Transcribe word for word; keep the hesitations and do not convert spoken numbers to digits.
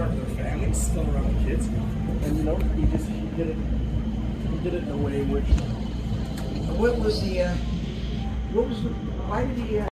part of the family, still around the kids. And you know, he just he did it. He did it in a way which. What was the? Uh, what was the? Why did he? Uh,